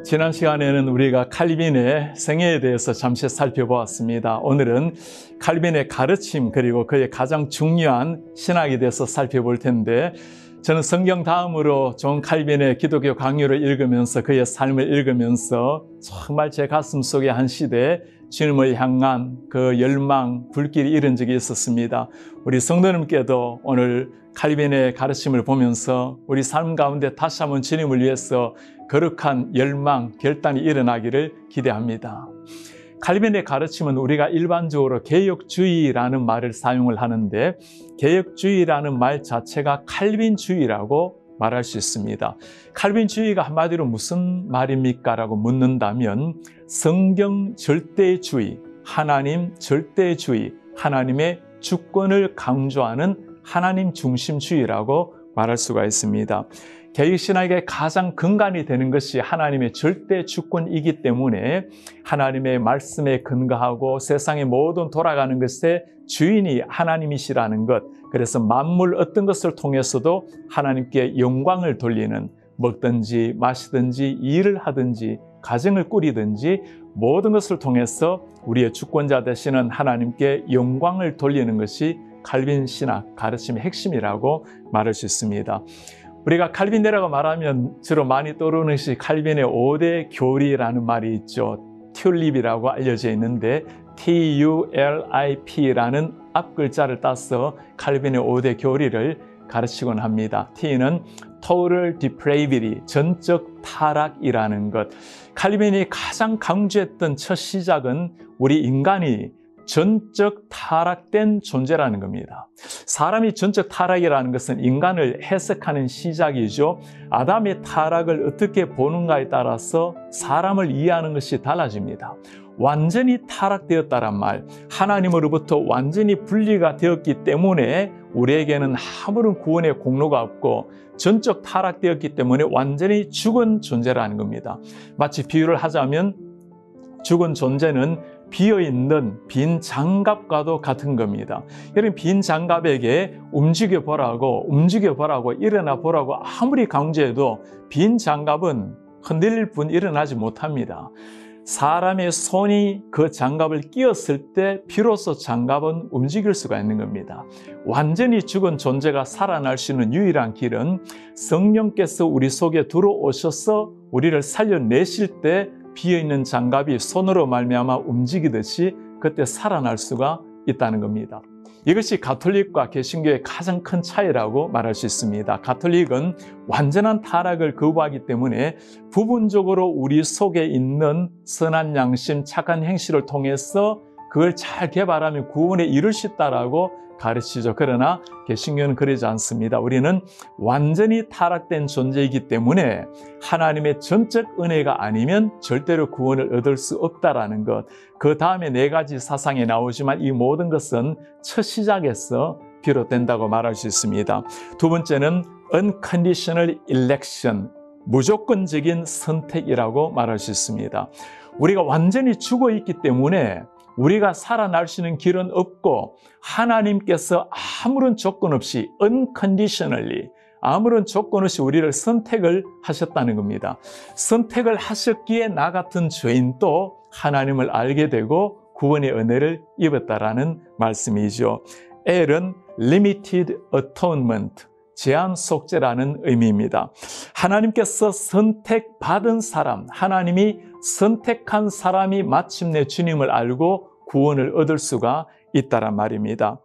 지난 시간에는 우리가 칼빈의 생애에 대해서 잠시 살펴보았습니다. 오늘은 칼빈의 가르침 그리고 그의 가장 중요한 신학에 대해서 살펴볼 텐데, 저는 성경 다음으로 존 칼빈의 기독교 강요를 읽으면서 그의 삶을 읽으면서 정말 제 가슴 속에 한 시대 주님을 향한 그 열망, 불길이 일은 적이 있었습니다. 우리 성도님께도 오늘 칼빈의 가르침을 보면서 우리 삶 가운데 다시 한번 주님을 위해서 거룩한 열망, 결단이 일어나기를 기대합니다. 칼빈의 가르침은 우리가 일반적으로 개혁주의라는 말을 사용을 하는데, 개혁주의라는 말 자체가 칼빈주의라고 말할 수 있습니다. 칼빈주의가 한마디로 무슨 말입니까? 라고 묻는다면, 성경 절대주의, 하나님 절대주의, 하나님의 주권을 강조하는 하나님 중심주의라고 말할 수가 있습니다. 개혁신학의 가장 근간이 되는 것이 하나님의 절대 주권이기 때문에 하나님의 말씀에 근거하고 세상의 모든 돌아가는 것의 주인이 하나님이시라는 것, 그래서 만물 어떤 것을 통해서도 하나님께 영광을 돌리는, 먹든지 마시든지 일을 하든지 가정을 꾸리든지 모든 것을 통해서 우리의 주권자 되시는 하나님께 영광을 돌리는 것이 칼빈 신학 가르침의 핵심이라고 말할 수 있습니다. 우리가 칼빈이라고 말하면 주로 많이 떠오르는 것이 칼빈의 5대 교리라는 말이 있죠. 튤립이라고 알려져 있는데 TULIP라는 앞글자를 따서 칼빈의 5대 교리를 가르치곤 합니다. T는 Total Depravity, 전적 타락이라는 것. 칼빈이 가장 강조했던 첫 시작은 우리 인간이 전적 타락된 존재라는 겁니다. 사람이 전적 타락이라는 것은 인간을 해석하는 시작이죠. 아담의 타락을 어떻게 보는가에 따라서 사람을 이해하는 것이 달라집니다. 완전히 타락되었다란 말, 하나님으로부터 완전히 분리가 되었기 때문에 우리에게는 아무런 구원의 공로가 없고 전적 타락되었기 때문에 완전히 죽은 존재라는 겁니다. 마치 비유를 하자면 죽은 존재는 비어있는 빈 장갑과도 같은 겁니다. 여러분, 빈 장갑에게 움직여보라고 일어나 보라고 아무리 강조해도 빈 장갑은 흔들릴 뿐 일어나지 못합니다. 사람의 손이 그 장갑을 끼었을 때 비로소 장갑은 움직일 수가 있는 겁니다. 완전히 죽은 존재가 살아날 수 있는 유일한 길은 성령께서 우리 속에 들어오셔서 우리를 살려내실 때 비어있는 장갑이 손으로 말미암아 움직이듯이 그때 살아날 수가 있다는 겁니다. 이것이 가톨릭과 개신교의 가장 큰 차이라고 말할 수 있습니다. 가톨릭은 완전한 타락을 거부하기 때문에 부분적으로 우리 속에 있는 선한 양심, 착한 행실을 통해서 그걸 잘 개발하면 구원에 이룰 수 있다라고 가르치죠. 그러나 개신교는 그러지 않습니다. 우리는 완전히 타락된 존재이기 때문에 하나님의 전적 은혜가 아니면 절대로 구원을 얻을 수 없다라는 것. 그 다음에 4가지 사상이 나오지만 이 모든 것은 첫 시작에서 비롯된다고 말할 수 있습니다. 두 번째는 unconditional election, 무조건적인 선택이라고 말할 수 있습니다. 우리가 완전히 죽어 있기 때문에 우리가 살아날 수 있는 길은 없고 하나님께서 아무런 조건 없이 unconditionally, 아무런 조건 없이 우리를 선택을 하셨다는 겁니다. 선택을 하셨기에 나 같은 죄인도 하나님을 알게 되고 구원의 은혜를 입었다라는 말씀이죠. L은 limited atonement, 제한 속죄라는 의미입니다. 하나님께서 선택받은 사람, 하나님이 선택한 사람이 마침내 주님을 알고 구원을 얻을 수가 있다란 말입니다.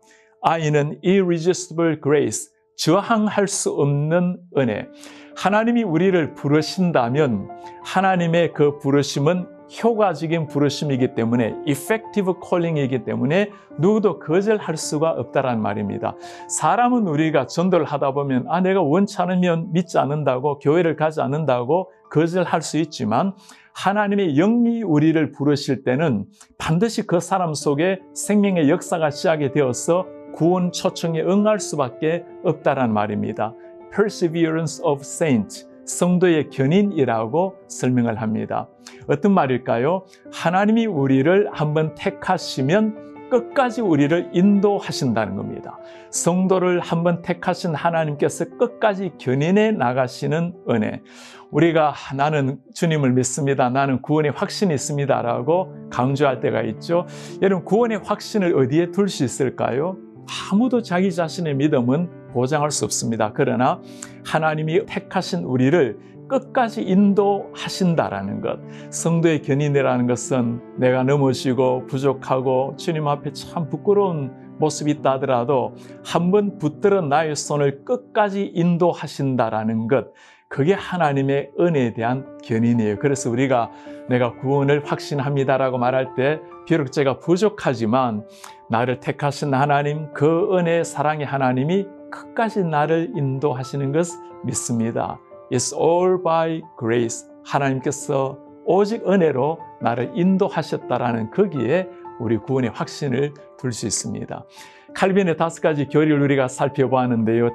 I는 irresistible grace, 저항할 수 없는 은혜. 하나님이 우리를 부르신다면 하나님의 그 부르심은 효과적인 부르심이기 때문에, effective calling이기 때문에 누구도 거절할 수가 없다란 말입니다. 사람은 우리가 전도를 하다 보면 내가 원치 않으면 믿지 않는다고, 교회를 가지 않는다고 거절할 수 있지만 하나님의 영이 우리를 부르실 때는 반드시 그 사람 속에 생명의 역사가 시작이 되어서 구원 초청에 응할 수밖에 없다란 말입니다. Perseverance of Saints, 성도의 견인이라고 설명을 합니다. 어떤 말일까요? 하나님이 우리를 한번 택하시면 끝까지 우리를 인도하신다는 겁니다. 성도를 한번 택하신 하나님께서 끝까지 견인해 나가시는 은혜. 우리가 나는 주님을 믿습니다. 나는 구원의 확신이 있습니다. 라고 강조할 때가 있죠. 여러분, 구원의 확신을 어디에 둘 수 있을까요? 아무도 자기 자신의 믿음은 보장할 수 없습니다. 그러나 하나님이 택하신 우리를 끝까지 인도하신다라는 것. 성도의 견인이라는 것은 내가 넘어지고 부족하고 주님 앞에 참 부끄러운 모습이 있다 하더라도 한번 붙들어 나의 손을 끝까지 인도하신다라는 것. 그게 하나님의 은혜에 대한 견인이에요. 그래서 우리가 내가 구원을 확신합니다라고 말할 때 비록 제가 부족하지만 나를 택하신 하나님, 그 은혜의 사랑의 하나님이 끝까지 나를 인도하시는 것을 믿습니다. It's all by grace. 하나님께서 오직 은혜로 나를 인도하셨다라는 거기에 우리 구원의 확신을 둘 수 있습니다. 칼빈의 5가지 교리를 우리가 살펴보았는데요.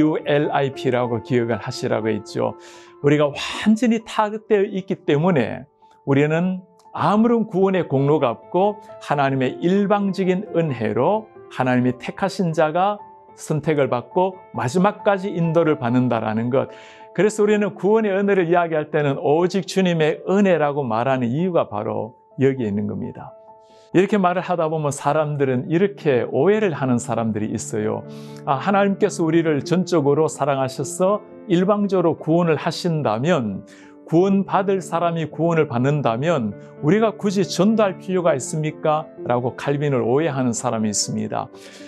TULIP라고 기억을 하시라고 했죠. 우리가 완전히 타격되어 있기 때문에 우리는 아무런 구원의 공로가 없고 하나님의 일방적인 은혜로 하나님이 택하신 자가 선택을 받고 마지막까지 인도를 받는다라는 것. 그래서 우리는 구원의 은혜를 이야기할 때는 오직 주님의 은혜라고 말하는 이유가 바로 여기에 있는 겁니다. 이렇게 말을 하다 보면 사람들은 이렇게 오해를 하는 사람들이 있어요. 하나님께서 우리를 전적으로 사랑하셔서 일방적으로 구원을 하신다면, 구원받을 사람이 구원을 받는다면 우리가 굳이 전도할 필요가 있습니까? 라고 칼빈을 오해하는 사람이 있습니다.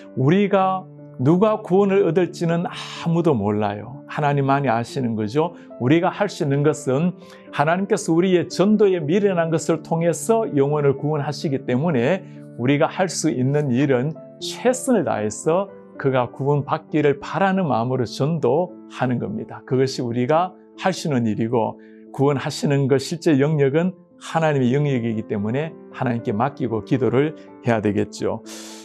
우리가 누가 구원을 얻을지는 아무도 몰라요. 하나님만이 아시는 거죠. 우리가 할 수 있는 것은 하나님께서 우리의 전도에 미련한 것을 통해서 영혼을 구원하시기 때문에 우리가 할 수 있는 일은 최선을 다해서 그가 구원받기를 바라는 마음으로 전도하는 겁니다. 그것이 우리가 할 수 있는 일이고, 구원하시는 것 실제 영역은 하나님의 영역이기 때문에 하나님께 맡기고 기도를 해야 되겠죠.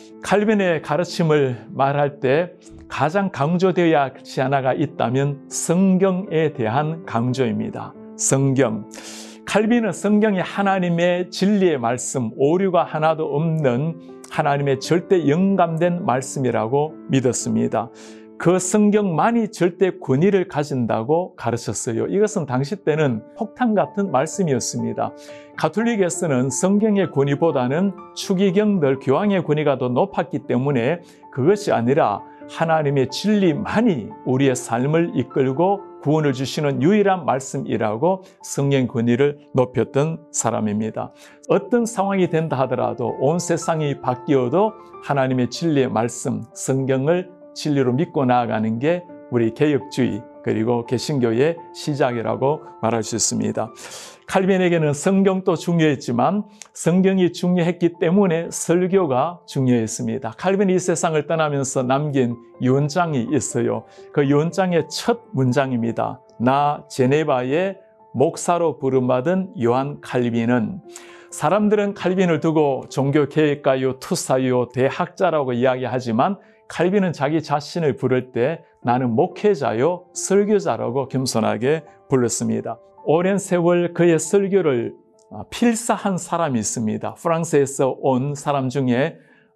칼빈의 가르침을 말할 때 가장 강조되어야 할 것이 하나가 있다면 성경에 대한 강조입니다. 성경. 칼빈은 성경이 하나님의 진리의 말씀, 오류가 하나도 없는 하나님의 절대 영감된 말씀이라고 믿었습니다. 그 성경만이 절대 권위를 가진다고 가르쳤어요. 이것은 당시 때는 폭탄 같은 말씀이었습니다. 가톨릭에서는 성경의 권위보다는 추기경들, 교황의 권위가 더 높았기 때문에 그것이 아니라 하나님의 진리만이 우리의 삶을 이끌고 구원을 주시는 유일한 말씀이라고 성경 권위를 높였던 사람입니다. 어떤 상황이 된다 하더라도, 온 세상이 바뀌어도 하나님의 진리의 말씀, 성경을 진리로 믿고 나아가는 게 우리 개혁주의 그리고 개신교의 시작이라고 말할 수 있습니다. 칼빈에게는 성경도 중요했지만 성경이 중요했기 때문에 설교가 중요했습니다. 칼빈이 이 세상을 떠나면서 남긴 유언장이 있어요. 그 유언장의 첫 문장입니다. 나 제네바의 목사로 부름받은 요한 칼빈은. 사람들은 칼빈을 두고 종교개혁가요, 투사요, 대학자라고 이야기하지만 칼빈은 자기 자신을 부를 때 나는 목회자요, 설교자라고 겸손하게 불렀습니다. 오랜 세월 그의 설교를 필사한 사람이 있습니다. 프랑스에서 온 사람 중에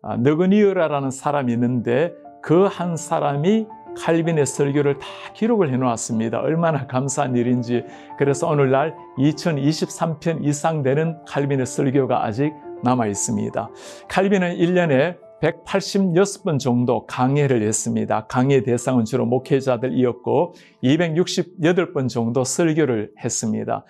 느그니어라는 사람이 있는데 그 한 사람이 칼빈의 설교를 다 기록을 해놓았습니다. 얼마나 감사한 일인지. 그래서 오늘날 2023편 이상 되는 칼빈의 설교가 아직 남아 있습니다. 칼빈은 1년에 186번 정도 강해를 했습니다. 강해 대상은 주로 목회자들이었고 268번 정도 설교를 했습니다.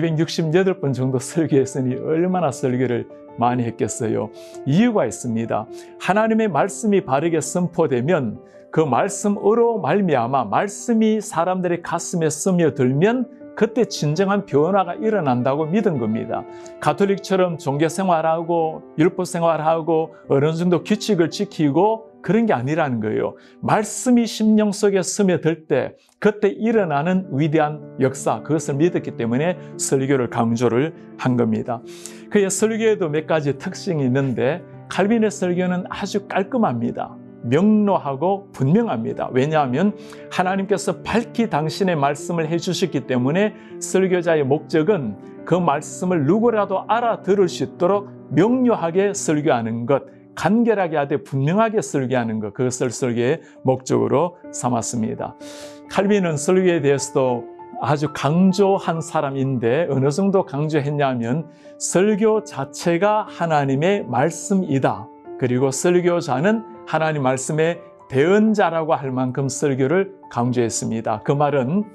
268번 정도 설교했으니 얼마나 설교를 많이 했겠어요. 이유가 있습니다. 하나님의 말씀이 바르게 선포되면 그 말씀으로 말미암아 말씀이 사람들의 가슴에 스며들면 그때 진정한 변화가 일어난다고 믿은 겁니다. 가톨릭처럼 종교생활하고 율법생활하고 어느 정도 규칙을 지키고 그런 게 아니라는 거예요. 말씀이 심령 속에 스며들 때 그때 일어나는 위대한 역사, 그것을 믿었기 때문에 설교를 강조를 한 겁니다. 그의 설교에도 몇 가지 특징이 있는데 칼빈의 설교는 아주 깔끔합니다. 명료하고 분명합니다. 왜냐하면 하나님께서 밝히 당신의 말씀을 해주셨기 때문에 설교자의 목적은 그 말씀을 누구라도 알아들을 수 있도록 명료하게 설교하는 것, 간결하게 하되 분명하게 설교하는 것, 그것을 설교의 목적으로 삼았습니다. 칼빈은 설교에 대해서도 아주 강조한 사람인데 어느 정도 강조했냐면 설교 자체가 하나님의 말씀이다. 그리고 설교자는 하나님 말씀의 대언자라고 할 만큼 설교를 강조했습니다. 그 말은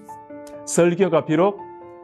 설교가 비록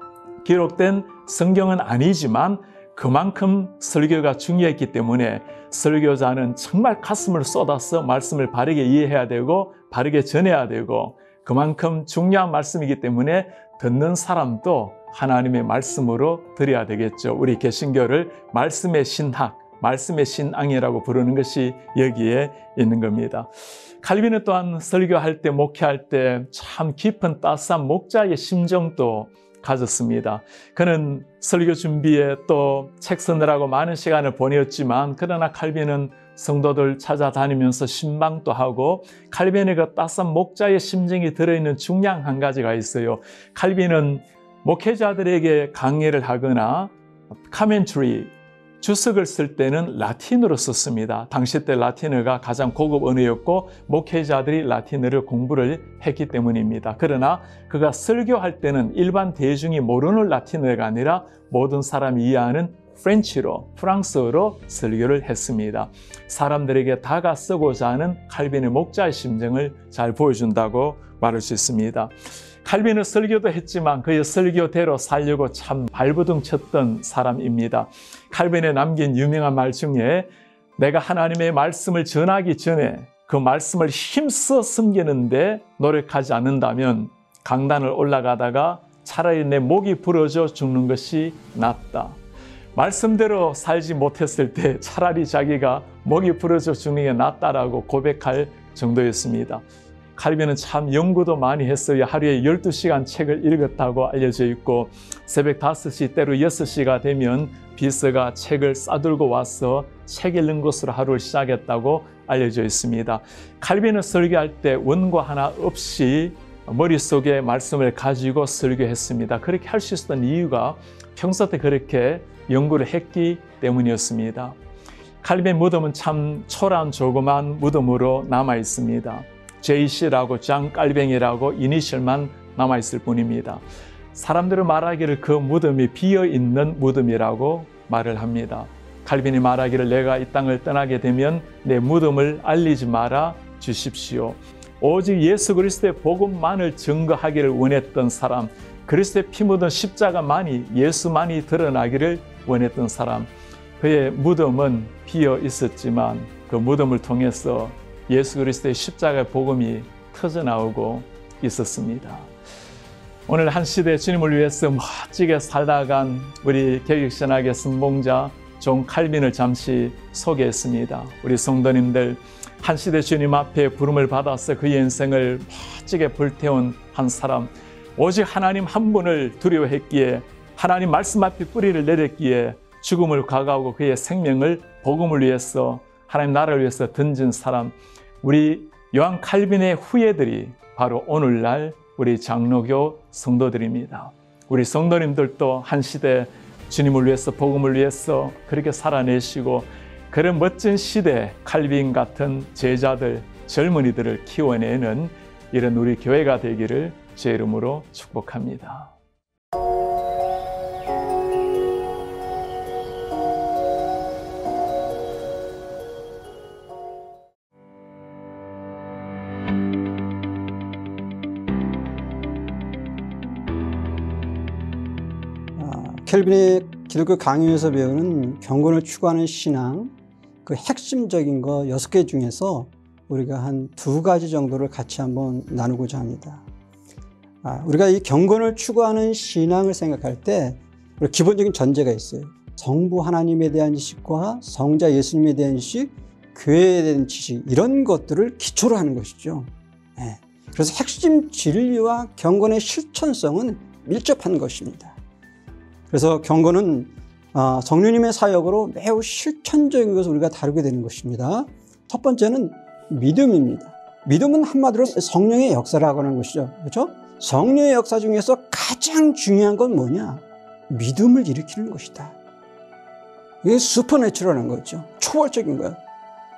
기록된 성경은 아니지만 그만큼 설교가 중요했기 때문에 설교자는 정말 가슴을 쏟아서 말씀을 바르게 이해해야 되고 바르게 전해야 되고 그만큼 중요한 말씀이기 때문에 듣는 사람도 하나님의 말씀으로 들어야 되겠죠. 우리 개신교를 말씀의 신학, 말씀의 신앙이라고 부르는 것이 여기에 있는 겁니다. 칼빈은 또한 설교할 때, 목회할 때 참 깊은 따스한 목자의 심정도 가졌습니다. 그는 설교 준비에 또 책 쓰느라고 많은 시간을 보냈지만 그러나 칼빈은 성도들 찾아다니면서 신방도 하고 칼빈의 그 따스한 목자의 심정이 들어있는 중요한 한 가지가 있어요. 칼빈은 목회자들에게 강의를 하거나 카멘트리, 주석을 쓸 때는 라틴어로 썼습니다. 당시 때 라틴어가 가장 고급 언어였고 목회자들이 라틴어를 공부를 했기 때문입니다. 그러나 그가 설교할 때는 일반 대중이 모르는 라틴어가 아니라 모든 사람이 이해하는 프렌치로, 프랑스어로 설교를 했습니다. 사람들에게 다가서고자 하는 칼빈의 목자의 심정을 잘 보여준다고 말할 수 있습니다. 칼빈은 설교도 했지만 그의 설교대로 살려고 참 발버둥 쳤던 사람입니다. 칼빈의 남긴 유명한 말 중에 내가 하나님의 말씀을 전하기 전에 그 말씀을 힘써 숨기는데 노력하지 않는다면 강단을 올라가다가 차라리 내 목이 부러져 죽는 것이 낫다. 말씀대로 살지 못했을 때 차라리 자기가 목이 부러져 죽는 게 낫다라고 고백할 정도였습니다. 칼빈은 참 연구도 많이 했어요. 하루에 12시간 책을 읽었다고 알려져 있고 새벽 5시 때로 6시가 되면 비서가 책을 싸들고 와서 책 읽는 것으로 하루를 시작했다고 알려져 있습니다. 칼빈은 설교할 때 원고 하나 없이 머릿속에 말씀을 가지고 설교했습니다. 그렇게 할 수 있었던 이유가 평소 때 그렇게 연구를 했기 때문이었습니다. 칼빈의 무덤은 참 초라한 조그만 무덤으로 남아 있습니다. JC라고 장 깔뱅이라고 이니셜만 남아있을 뿐입니다. 사람들은 말하기를 그 무덤이 비어있는 무덤이라고 말을 합니다. 칼빈이 말하기를 내가 이 땅을 떠나게 되면 내 무덤을 알리지 말아 주십시오. 오직 예수 그리스도의 복음만을 증거하기를 원했던 사람, 그리스도의 피 묻은 십자가만이 예수만이 드러나기를 원했던 사람, 그의 무덤은 비어 있었지만 그 무덤을 통해서 예수 그리스도의 십자가의 복음이 터져나오고 있었습니다. 오늘 한 시대 주님을 위해서 멋지게 살다간 우리 개혁신학의 선봉자 존 칼빈을 잠시 소개했습니다. 우리 성도님들, 한 시대 주님 앞에 부름을 받아서 그의 인생을 멋지게 불태운 한 사람, 오직 하나님 한 분을 두려워했기에 하나님 말씀 앞에 뿌리를 내렸기에 죽음을 과거하고 그의 생명을 복음을 위해서 하나님 나라를 위해서 던진 사람, 우리 요한 칼빈의 후예들이 바로 오늘날 우리 장로교 성도들입니다. 우리 성도님들도 한 시대 주님을 위해서 복음을 위해서 그렇게 살아내시고 그런 멋진 시대 칼빈 같은 제자들, 젊은이들을 키워내는 이런 우리 교회가 되기를 제 이름으로 축복합니다. 켈빈의 기독교 강요에서 배우는 경건을 추구하는 신앙, 그 핵심적인 거 6개 중에서 우리가 한 2가지 정도를 같이 한번 나누고자 합니다. 우리가 이 경건을 추구하는 신앙을 생각할 때 우리 기본적인 전제가 있어요. 성부 하나님에 대한 지식과 성자 예수님에 대한 지식, 교회에 대한 지식, 이런 것들을 기초로 하는 것이죠. 그래서 핵심 진리와 경건의 실천성은 밀접한 것입니다. 그래서 경건은 성령님의 사역으로 매우 실천적인 것을 우리가 다루게 되는 것입니다. 첫 번째는 믿음입니다. 믿음은 한마디로 성령의 역사라고 하는 것이죠. 그렇죠? 성령의 역사 중에서 가장 중요한 건 뭐냐? 믿음을 일으키는 것이다. 이게 슈퍼내추럴한 거죠. 초월적인 거야.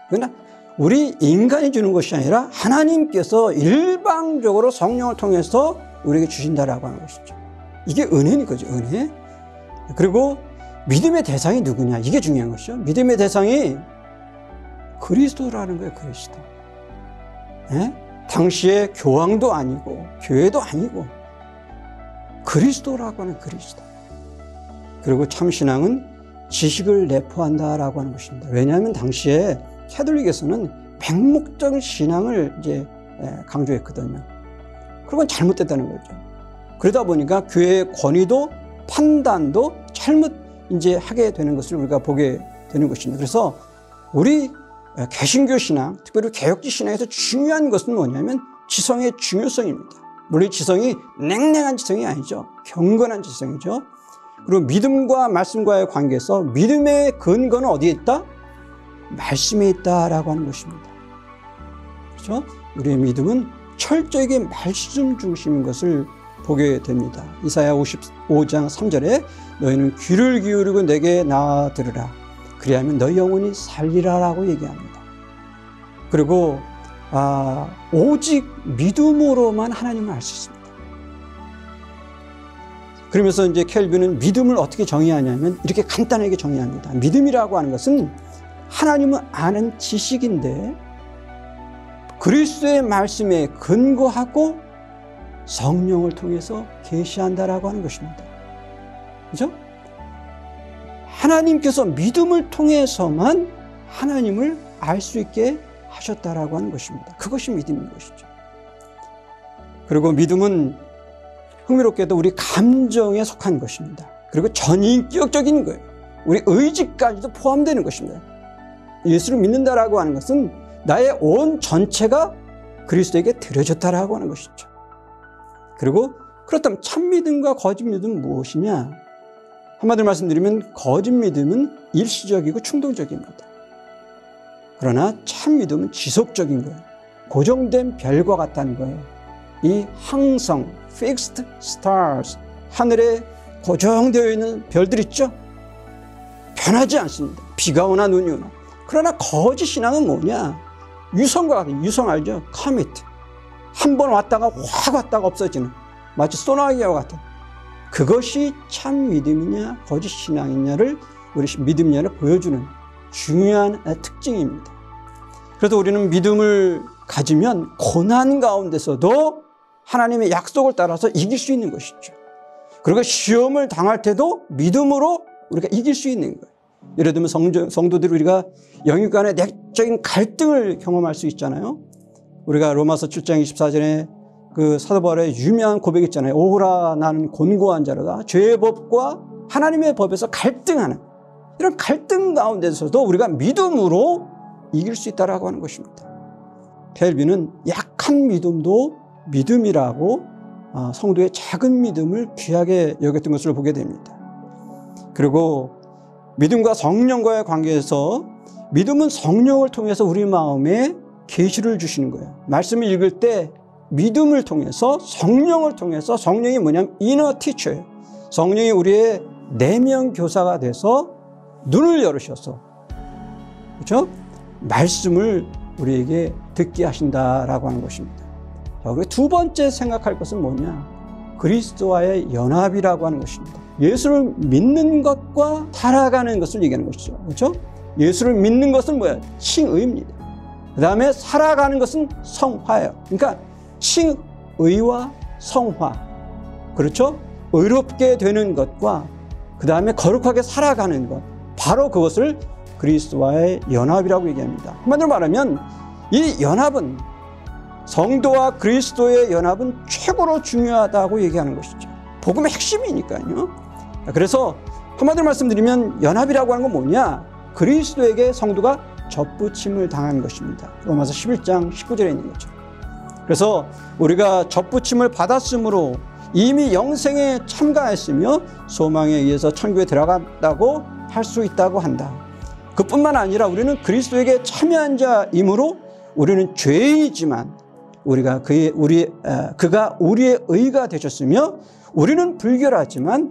그러나 우리 인간이 주는 것이 아니라 하나님께서 일방적으로 성령을 통해서 우리에게 주신다라고 하는 것이죠. 이게 은혜인 거죠, 은혜. 그리고 믿음의 대상이 누구냐? 이게 중요한 것이죠. 믿음의 대상이 그리스도라는 거예요, 그리스도. 예? 당시에 교황도 아니고 교회도 아니고 그리스도라고 하는 그리스도. 그리고 참신앙은 지식을 내포한다라고 하는 것입니다. 왜냐하면 당시에 캐톨릭에서는 맹목적 신앙을 이제 강조했거든요. 그건 잘못됐다는 거죠. 그러다 보니까 교회의 권위도 판단도 잘못 이제 하게 되는 것을 우리가 보게 되는 것입니다. 그래서 우리 개신교 신앙, 특별히 개혁지 신앙에서 중요한 것은 뭐냐면 지성의 중요성입니다. 물론 지성이 냉랭한 지성이 아니죠. 경건한 지성이죠. 그리고 믿음과 말씀과의 관계에서 믿음의 근거는 어디에 있다? 말씀에 있다라고 하는 것입니다. 그렇죠? 우리의 믿음은 철저하게 말씀 중심인 것을 보게 됩니다. 이사야 55장 3절에 너희는 귀를 기울이고 내게 나아 들으라. 그리하면 너희 영혼이 살리라라고 얘기합니다. 그리고 오직 믿음으로만 하나님을 알 수 있습니다. 그러면서 이제 켈빈은 믿음을 어떻게 정의하냐면 이렇게 간단하게 정의합니다. 믿음이라고 하는 것은 하나님을 아는 지식인데 그리스도의 말씀에 근거하고 성령을 통해서 계시한다라고 하는 것입니다. 그죠? 하나님께서 믿음을 통해서만 하나님을 알 수 있게 하셨다라고 하는 것입니다. 그것이 믿음인 것이죠. 그리고 믿음은 흥미롭게도 우리 감정에 속한 것입니다. 그리고 전인격적인 거예요. 우리 의지까지도 포함되는 것입니다. 예수를 믿는다라고 하는 것은 나의 온 전체가 그리스도에게 드려졌다라고 하는 것이죠. 그리고 그렇다면 참 믿음과 거짓 믿음은 무엇이냐? 한마디로 말씀드리면 거짓 믿음은 일시적이고 충동적입니다. 그러나 참 믿음은 지속적인 거예요. 고정된 별과 같다는 거예요. 이 항성, fixed stars, 하늘에 고정되어 있는 별들 있죠? 변하지 않습니다. 비가 오나 눈이 오나. 그러나 거짓 신앙은 뭐냐? 유성과 같은, 유성 알죠? comet. 한 번 왔다가 확 왔다가 없어지는 마치 소나기와 같은 그것이 참 믿음이냐 거짓 신앙이냐를 우리 믿음이냐를 보여주는 중요한 특징입니다. 그래서 우리는 믿음을 가지면 고난 가운데서도 하나님의 약속을 따라서 이길 수 있는 것이죠. 그리고 시험을 당할 때도 믿음으로 우리가 이길 수 있는 거예요. 예를 들면 성도들이 우리가 영육 간의 내적인 갈등을 경험할 수 있잖아요. 우리가 로마서 7장 24절에 그 사도 바울의 유명한 고백이 있잖아요. 오호라 나는 곤고한 자로다. 죄의 법과 하나님의 법에서 갈등하는 이런 갈등 가운데서도 우리가 믿음으로 이길 수 있다라고 하는 것입니다. 켈빈은 약한 믿음도 믿음이라고 성도의 작은 믿음을 귀하게 여겼던 것을 보게 됩니다. 그리고 믿음과 성령과의 관계에서 믿음은 성령을 통해서 우리 마음에 계시를 주시는 거예요. 말씀을 읽을 때 믿음을 통해서 성령을 통해서 성령이 뭐냐면 이너 티처예요. 성령이 우리의 내면 교사가 돼서 눈을 열으셔서 그렇죠? 말씀을 우리에게 듣게 하신다라고 하는 것입니다. 자, 그리고 두 번째 생각할 것은 뭐냐? 그리스도와의 연합이라고 하는 것입니다. 예수를 믿는 것과 살아가는 것을 얘기하는 것이죠. 그렇죠? 예수를 믿는 것은 뭐야? 칭의입니다. 그 다음에 살아가는 것은 성화예요. 그러니까 칭의와 성화. 그렇죠? 의롭게 되는 것과 그 다음에 거룩하게 살아가는 것. 바로 그것을 그리스도와의 연합이라고 얘기합니다. 한마디로 말하면 이 연합은 성도와 그리스도의 연합은 최고로 중요하다고 얘기하는 것이죠. 복음의 핵심이니까요. 그래서 한마디로 말씀드리면 연합이라고 하는 건 뭐냐? 그리스도에게 성도가 접붙임을 당한 것입니다. 로마서 11장 19절에 있는 거죠. 그래서 우리가 접붙임을 받았으므로 이미 영생에 참가했으며 소망에 의해서 천국에 들어간다고 할 수 있다고 한다. 그뿐만 아니라 우리는 그리스도에게 참여한 자이므로 우리는 죄인이지만 그가 우리의 의가 되셨으며 우리는 불결하지만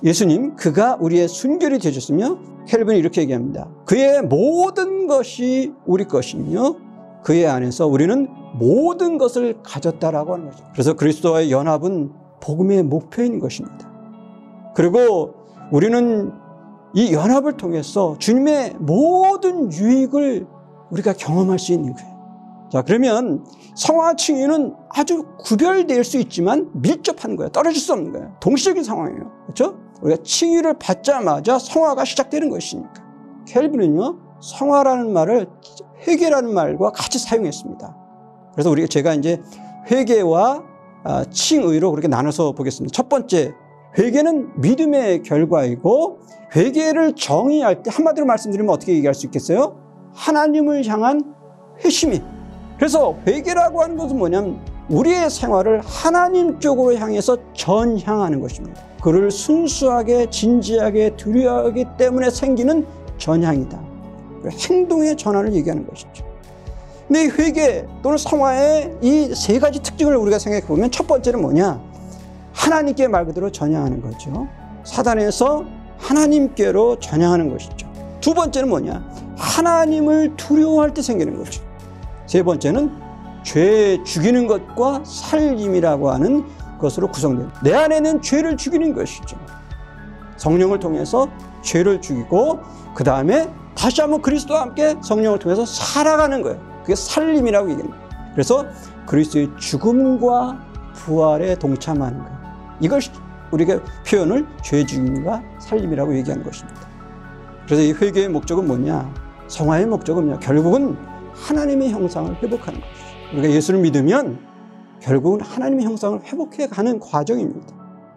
예수님, 그가 우리의 순결이 되셨으며, 켈빈이 이렇게 얘기합니다. 그의 모든 것이 우리 것이며 그의 안에서 우리는 모든 것을 가졌다라고 하는 거죠. 그래서 그리스도와의 연합은 복음의 목표인 것입니다. 그리고 우리는 이 연합을 통해서 주님의 모든 유익을 우리가 경험할 수 있는 거예요. 자, 그러면 성화와 칭의는 아주 구별될 수 있지만 밀접한 거예요. 떨어질 수 없는 거예요. 동시적인 상황이에요. 그렇죠? 우리가 칭의를 받자마자 성화가 시작되는 것이니까. 켈빈은요, 성화라는 말을 회개라는 말과 같이 사용했습니다. 그래서 제가 이제 회개와 칭의로 그렇게 나눠서 보겠습니다. 첫 번째, 회개는 믿음의 결과이고, 회개를 정의할 때 한마디로 말씀드리면 어떻게 얘기할 수 있겠어요? 하나님을 향한 회심이. 그래서 회개라고 하는 것은 뭐냐면 우리의 생활을 하나님 쪽으로 향해서 전향하는 것입니다. 그를 순수하게 진지하게 두려워하기 때문에 생기는 전향이다. 행동의 전환을 얘기하는 것이죠. 근데 회개 또는 성화의 이 세 가지 특징을 우리가 생각해 보면 첫 번째는 뭐냐? 하나님께 말 그대로 전향하는 거죠. 사단에서 하나님께로 전향하는 것이죠. 두 번째는 뭐냐? 하나님을 두려워할 때 생기는 거죠. 세 번째는 죄 죽이는 것과 살림이라고 하는 것으로 구성된, 내 안에는 죄를 죽이는 것이죠. 성령을 통해서 죄를 죽이고 그 다음에 다시 한번 그리스도와 함께 성령을 통해서 살아가는 거예요. 그게 살림이라고 얘기합니다. 그래서 그리스도의 죽음과 부활에 동참하는 거예요. 이걸 우리가 표현을 죄 죽임과 살림이라고 얘기하는 것입니다. 그래서 이 회개의 목적은 뭐냐? 성화의 목적은 뭐냐? 결국은 하나님의 형상을 회복하는 것이죠. 우리가 예수를 믿으면 결국은 하나님의 형상을 회복해 가는 과정입니다.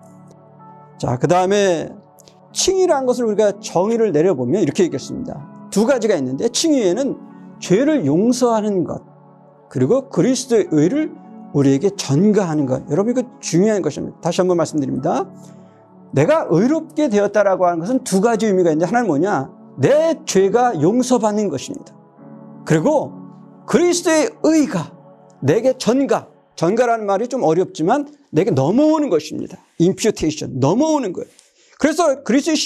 자, 그 다음에 칭의라는 것을 우리가 정의를 내려보면 이렇게 얘기했습니다. 두 가지가 있는데, 칭의에는 죄를 용서하는 것, 그리고 그리스도의 의를 우리에게 전가하는 것. 여러분, 이거 중요한 것입니다. 다시 한번 말씀드립니다. 내가 의롭게 되었다라고 하는 것은 두 가지 의미가 있는데, 하나는 뭐냐? 내 죄가 용서받는 것입니다. 그리고 그리스도의 의가 내게 전가라는 말이 좀 어렵지만 내게 넘어오는 것입니다. imputation, 넘어오는 거예요. 그래서 그리스도의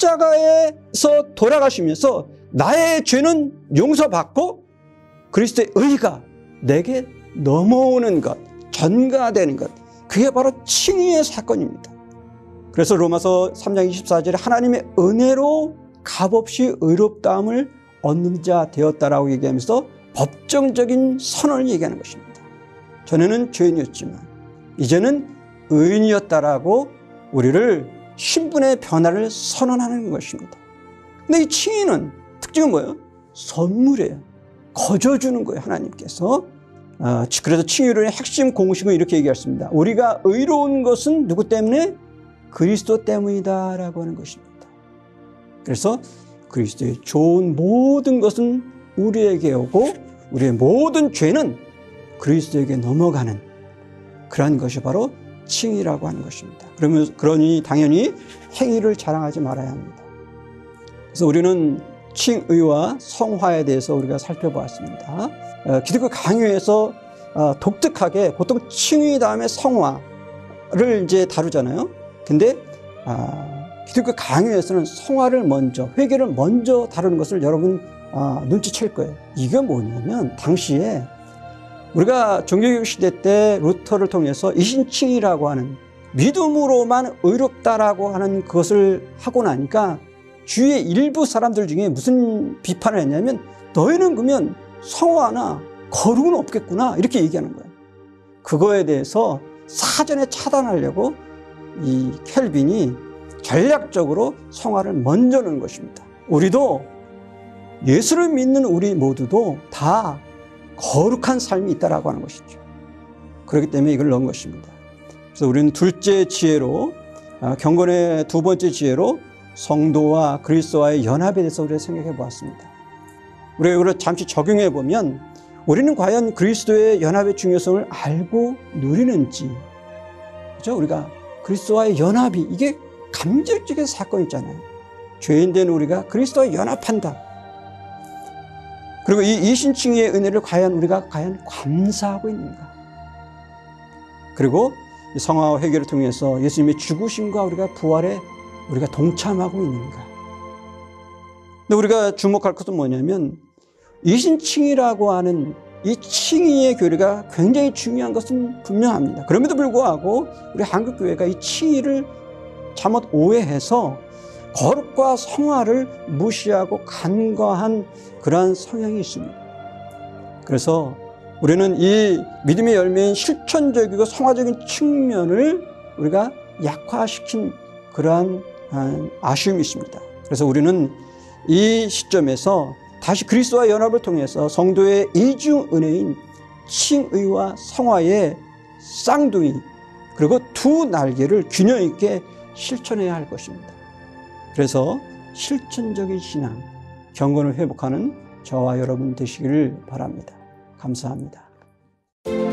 십자가에서 돌아가시면서 나의 죄는 용서받고 그리스도의 의가 내게 넘어오는 것, 전가되는 것, 그게 바로 칭의의 사건입니다. 그래서 로마서 3장 24절에 하나님의 은혜로 값없이 의롭다함을 얻는 자 되었다라고 얘기하면서 법정적인 선언을 얘기하는 것입니다. 전에는 죄인이었지만 이제는 의인이었다라고 우리를 신분의 변화를 선언하는 것입니다. 근데 이 칭의는 특징은 뭐예요? 선물이에요. 거저주는 거예요, 하나님께서. 그래서 칭의론의 핵심 공식은 이렇게 얘기했습니다. 우리가 의로운 것은 누구 때문에? 그리스도 때문이다라고 하는 것입니다. 그래서 그리스도의 좋은 모든 것은 우리에게 오고 우리의 모든 죄는 그리스도에게 넘어가는 그러한 것이 바로 칭의라고 하는 것입니다. 그러니 당연히 행위를 자랑하지 말아야 합니다. 그래서 우리는 칭의와 성화에 대해서 우리가 살펴보았습니다. 기독교 강요에서 독특하게 보통 칭의 다음에 성화를 이제 다루잖아요. 근데 기독교 강요에서는 성화를 먼저, 회개를 먼저 다루는 것을 여러분 눈치챌 거예요. 이게 뭐냐면 당시에 우리가 종교개혁 시대 때 루터를 통해서 이신칭의라고 하는 믿음으로만 의롭다라고 하는 그것을 하고 나니까 주위의 일부 사람들 중에 무슨 비판을 했냐면 너희는 그러면 성화나 거룩은 없겠구나 이렇게 얘기하는 거예요. 그거에 대해서 사전에 차단하려고 이 켈빈이 전략적으로 성화를 먼저 넣은 것입니다. 우리도 예수를 믿는 우리 모두도 다 거룩한 삶이 있다라고 하는 것이죠. 그렇기 때문에 이걸 넣은 것입니다. 그래서 우리는 둘째 지혜로, 경건의 두 번째 지혜로 성도와 그리스도와의 연합에 대해서 우리가 생각해 보았습니다. 우리가 이걸 잠시 적용해 보면 우리는 과연 그리스도의 연합의 중요성을 알고 누리는지, 그렇죠? 우리가 그리스도와의 연합이 이게 감질적인 사건이잖아요. 죄인 된 우리가 그리스도와 연합한다. 그리고 이 이신칭의의 은혜를 우리가 과연 감사하고 있는가. 그리고 성화와 회개를 통해서 예수님의 죽으심과 우리가 부활에 우리가 동참하고 있는가? 근데 우리가 주목할 것은 뭐냐면 이신칭의라고 하는 이 칭의의 교리가 굉장히 중요한 것은 분명합니다. 그럼에도 불구하고 우리 한국교회가 이 칭의를 잘못 오해해서 거룩과 성화를 무시하고 간과한 그러한 성향이 있습니다. 그래서 우리는 이 믿음의 열매인 실천적이고 성화적인 측면을 우리가 약화시킨 그러한 아쉬움이 있습니다. 그래서 우리는 이 시점에서 다시 그리스도와 연합을 통해서 성도의 이중 은혜인 칭의와 성화의 쌍둥이 그리고 두 날개를 균형 있게 실천해야 할 것입니다. 그래서 실천적인 신앙, 경건을 회복하는 저와 여러분 되시기를 바랍니다. 감사합니다.